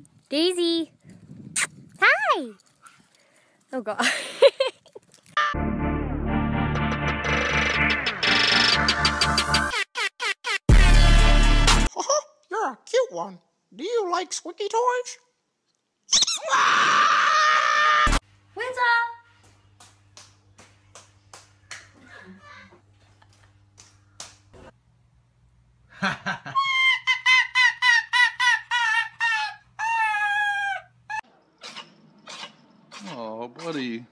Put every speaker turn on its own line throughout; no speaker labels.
Daisy. Hi. Oh God.
You're a cute one. Do you like squeaky toys?
Winter.
Oh, buddy.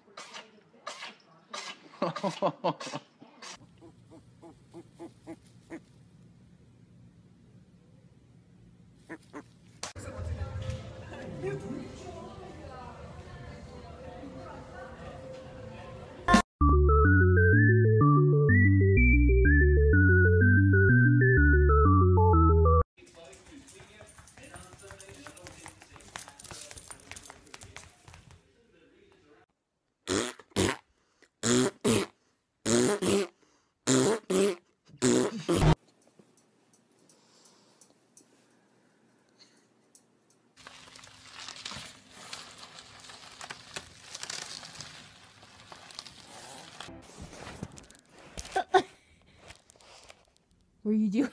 What are you doing?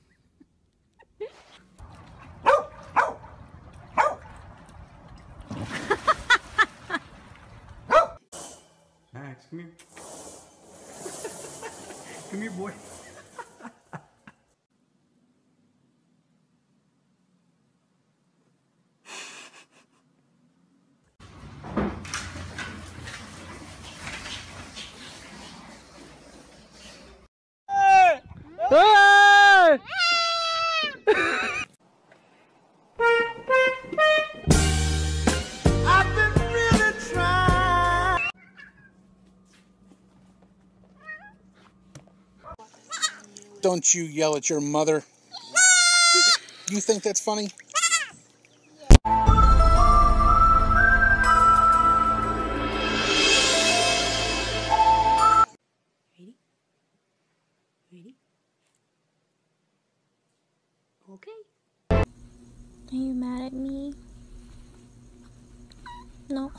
Max, come here. Come here, boy.
Don't you yell at your mother. You think that's funny?
Ready? Ready? Okay. Are you mad at me? No.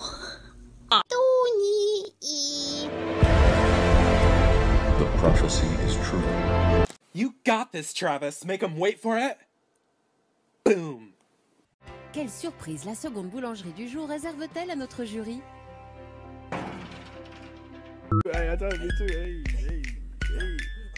The prophecy is true.
You got this, Travis. Make him wait for it. Boom.
Quelle surprise la seconde boulangerie du jour réserve-t-elle à notre jury?
Hey, attends, me too. Hey, hey, hey.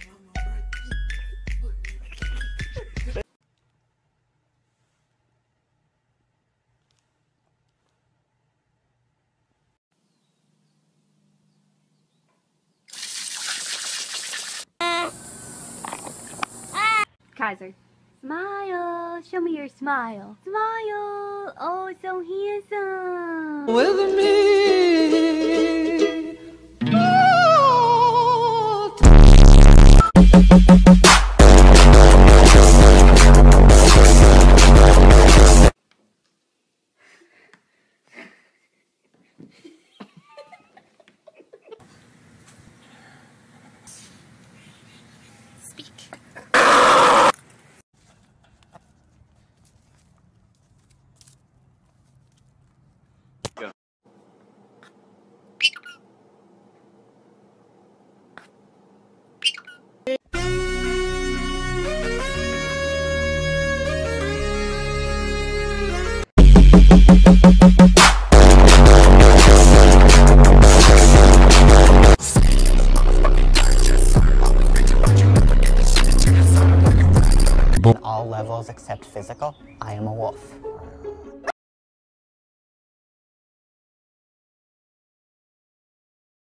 Kaiser. Smile. Show me your smile. Smile. Oh, so handsome.
With me.
Speak.
All levels except physical, I am a wolf.